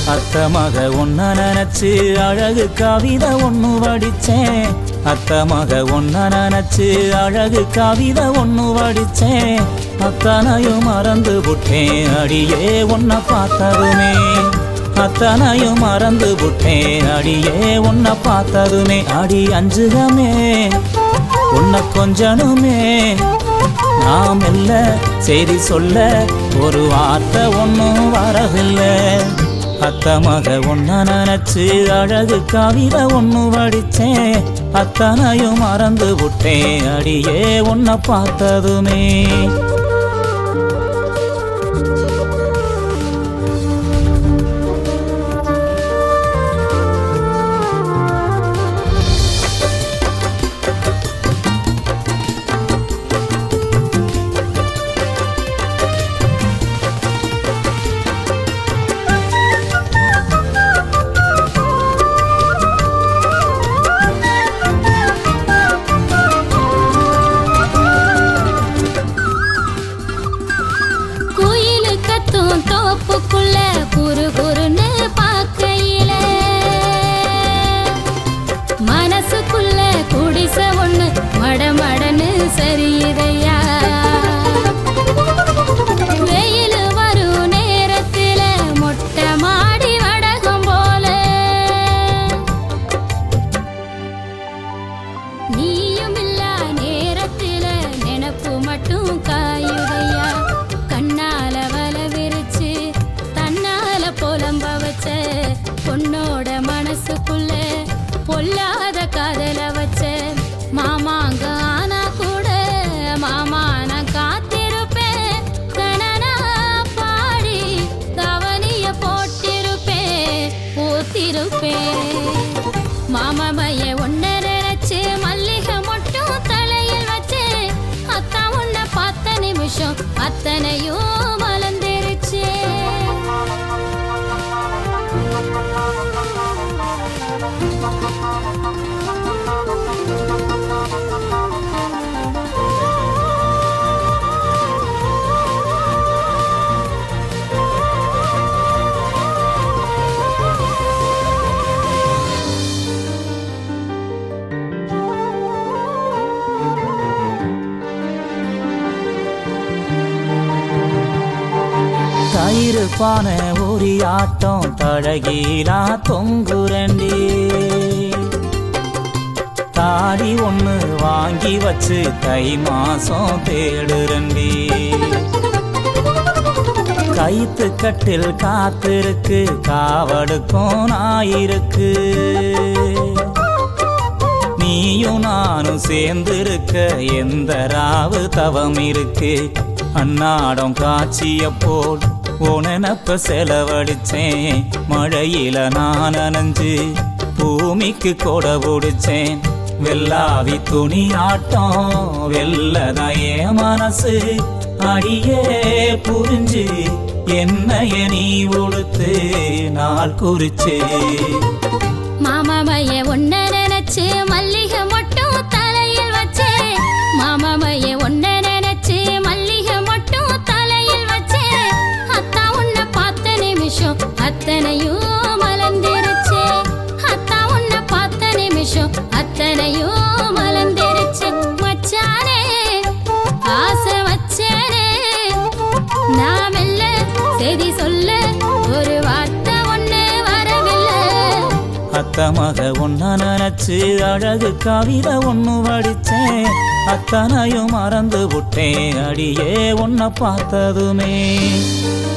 அத்த மக ஒன்ன நினைச்சு அழகு கவிதை ஒண்ணு வடிச்சேன். அத்த மக ஒன்ன நினைச்சு அழகு கவிதை ஒண்ணு வடிச்சேன். அத்தனையும் மறந்து புட்டேன் அடியே உன்னை பார்த்ததுமே. அத்தனையும் மறந்து புட்டேன் அடியே உன்னை பார்த்ததுமே. அடி அஞ்சுகமே உன்னை கொஞ்சனுமே. நாம் இல்ல செய்தி சொல்ல ஒரு வார்த்தை ஒன்னும் வரவில்லை. அத்த மக ஒன்ன நினைச்சு அழகு கவிதை ஒண்ணு வடிச்சேன். அத்தனையும் மறந்து விட்டேன் அடியே உன்னை பார்த்ததுமே. தோப்புக்குள்ள குறு குறுன்னு பார்க்கையில மனசுக்குள்ள குடிச ஒண்ணு மடமடன்னு சரியுதையா. வெயில் வரும் நேரத்துல மொட்டை மாடி வடகம் போல நீயும் இல்லா நேரத்துல நினப்பு மட்டும் காயுதையா. கண்ணால வல விரிச்சு தன்னால புலம்ப வச்ச பொண்ணோட மனசுக்குள்ள பொல்லாத காதல வச்ச மாமாங்க ஆனா கூட மாமா நான் காத்திருப்பேன். கணனா பாடி கவனிய போட்டிருப்பேன் பூத்திருப்பேன். மாமா பைய ஒன்ன நினைச்சு மல்லிகை மட்டும் தலையில் வச்சு அத்தா உன்னை பார்த்த நிமிஷம் அத்தனையும் மலர்ந்துருச்சு. தயிர் பானை ஒரு ஆட்டம் தழகீலா தொங்குரண்டி. தாடி ஒண்ணு வாங்கி வச்சு தை மாசம் தேடுரண்டி. கைத்து கட்டில் காத்திருக்கு காவடுக்கும் நாயிருக்கு. நீயும் நானும் சேர்ந்திருக்க எந்த ராவு தவம் இருக்கு. அன்னாடம் காட்சிய போல் உனப்ப செலவழிச்சேன். மழையில நான் நனைஞ்சு பூமிக்கு கொட பிடிச்சேன். வெள்ளாவி துணி ஆட்டம் வெள்ளதாயே மனசு. அடியே புரிஞ்சு என்னைய நீ உடுத்து நாள் குறிச்சு. மாமா பைய ஒன்ன நினைச்சு மல்லிகை மட்டும் தலையில் வச்சு மாமா பைய ஒன்ன நினைச்சு மல்லிகை மட்டும் தலையில் வச்சு அத்தா உன்னை பார்த்த நிமிஷம் அத்தனையும் மலர்ந்துருச்சு. அத்தா உன்னை பார்த்த நிமிஷம் அத்தனையும் மலர்ந்துருச்சு. மச்சானே ஆசை வச்சேனே நாம் இல்ல செய்தி சொல்ல ஒரு வார்த்தை ஒண்ணு வரவில்லை. அத்த மக ஒன்ன நினைச்சு அழகு கவிதை ஒண்ணு வடிச்சேன். அத்தனையும் மறந்து விட்டேன் அடியே உன்னை பார்த்ததுமே.